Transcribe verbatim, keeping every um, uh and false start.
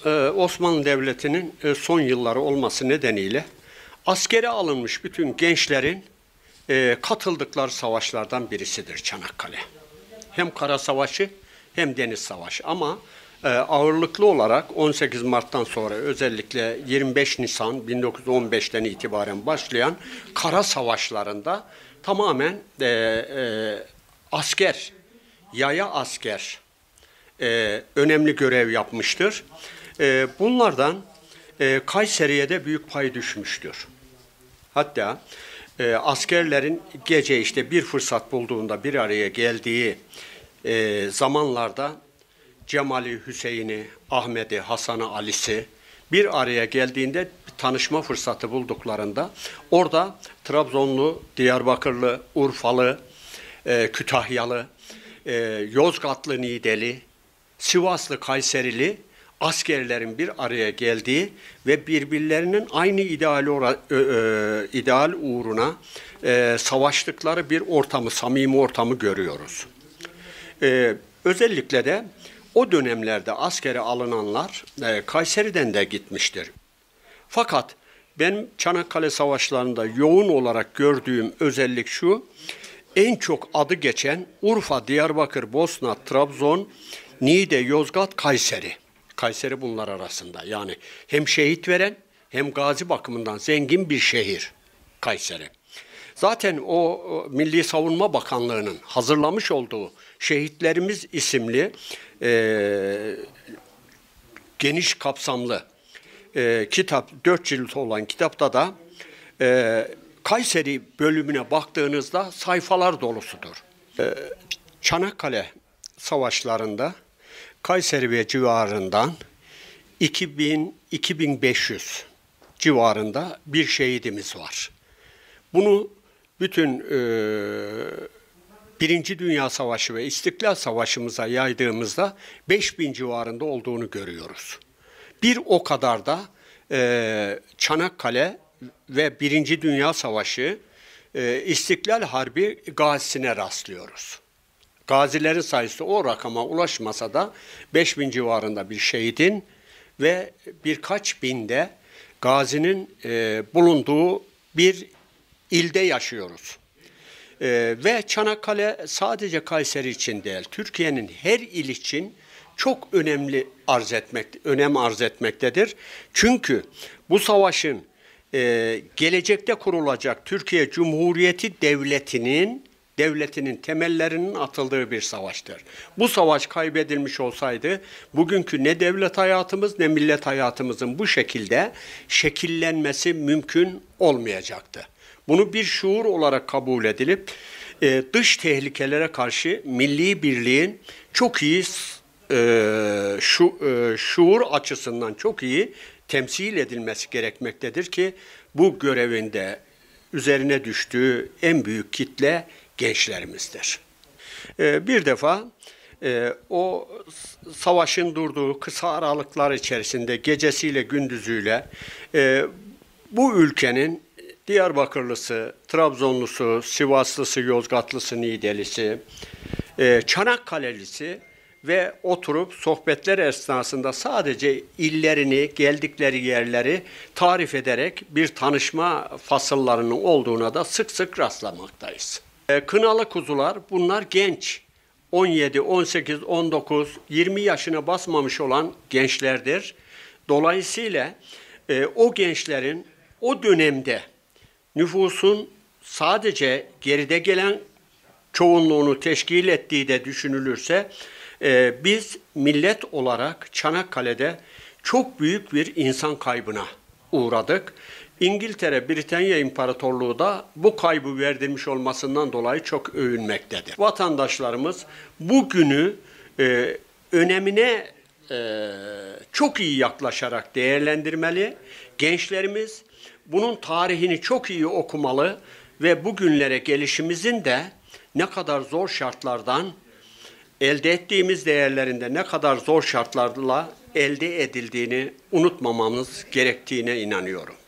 e, Osmanlı Devleti'nin e, son yılları olması nedeniyle askere alınmış bütün gençlerin e, katıldıkları savaşlardan birisidir Çanakkale. Hem Kara Savaşı hem Deniz Savaşı ama e, ağırlıklı olarak on sekiz Mart'tan sonra özellikle yirmi beş Nisan bin dokuz yüz on beş'ten itibaren başlayan Kara Savaşlarında tamamen e, e, asker, yaya asker e, önemli görev yapmıştır. E, bunlardan e, Kayseri'ye de büyük pay düşmüştür. Hatta e, askerlerin gece işte bir fırsat bulduğunda bir araya geldiği e, zamanlarda Cemal'i, Hüseyin'i, Ahmet'i, Hasan'ı, Ali'si bir araya geldiğinde bir tanışma fırsatı bulduklarında orada Trabzonlu, Diyarbakırlı, Urfalı, e, Kütahyalı, e, Yozgatlı, Niğdeli, Sivaslı, Kayserili askerlerin bir araya geldiği ve birbirlerinin aynı ideal, e, e, ideal uğruna e, savaştıkları bir ortamı, samimi ortamı görüyoruz. E, özellikle de o dönemlerde askere alınanlar e, Kayseri'den de gitmiştir. Fakat benim Çanakkale Savaşları'nda yoğun olarak gördüğüm özellik şu: en çok adı geçen Urfa, Diyarbakır, Bosna, Trabzon, Niğde, Yozgat, Kayseri. Kayseri bunlar arasında. Yani hem şehit veren hem gazi bakımından zengin bir şehir Kayseri. Zaten o Milli Savunma Bakanlığı'nın hazırlamış olduğu Şehitlerimiz isimli e, geniş kapsamlı e, kitap, dört cilt olan kitapta da e, Kayseri bölümüne baktığınızda sayfalar dolusudur. E, Çanakkale Savaşlarında Kayseri ve civarından iki bin - iki bin beş yüz civarında bir şehidimiz var. Bunu bütün e, Birinci Dünya Savaşı ve İstiklal Savaşımıza yaydığımızda beş bin civarında olduğunu görüyoruz. Bir o kadar da e, Çanakkale ve Birinci Dünya Savaşı e, İstiklal Harbi gazisine rastlıyoruz. Gazilerin sayısı o rakama ulaşmasa da beş bin civarında bir şehidin ve birkaç binde gazinin e, bulunduğu bir ilde yaşıyoruz. E, ve Çanakkale sadece Kayseri için değil, Türkiye'nin her il için çok önemli arz etmek, önem arz etmektedir. Çünkü bu savaşın e, gelecekte kurulacak Türkiye Cumhuriyeti Devleti'nin devletinin temellerinin atıldığı bir savaştır. Bu savaş kaybedilmiş olsaydı bugünkü ne devlet hayatımız ne millet hayatımızın bu şekilde şekillenmesi mümkün olmayacaktı. Bunu bir şuur olarak kabul edilip e, dış tehlikelere karşı milli birliğin çok iyi e, şu, e, şuur açısından çok iyi temsil edilmesi gerekmektedir ki bu görevinde üzerine düştüğü en büyük kitle gençlerimizdir. E, bir defa e, o savaşın durduğu kısa aralıklar içerisinde gecesiyle gündüzüyle e, bu ülkenin Diyarbakırlısı, Trabzonlusu, Sivaslısı, Yozgatlısı, Niğdelisi, e, Çanakkale'lisi ve oturup sohbetler esnasında sadece illerini, geldikleri yerleri tarif ederek bir tanışma fasıllarının olduğuna da sık sık rastlamaktayız. E, Kınalı kuzular, bunlar genç, on yedi, on sekiz, on dokuz, yirmi yaşına basmamış olan gençlerdir. Dolayısıyla e, o gençlerin o dönemde nüfusun sadece geride gelen çoğunluğunu teşkil ettiği de düşünülürse e, biz millet olarak Çanakkale'de çok büyük bir insan kaybına uğradık. İngiltere, Britanya İmparatorluğu da bu kaybı verdirmiş olmasından dolayı çok övünmektedir. Vatandaşlarımız bu günü e, önemine e, çok iyi yaklaşarak değerlendirmeli. Gençlerimiz bunun tarihini çok iyi okumalı ve bugünlere gelişimizin de ne kadar zor şartlardan, elde ettiğimiz değerlerinde ne kadar zor şartlarla elde edildiğini unutmamamız gerektiğine inanıyorum.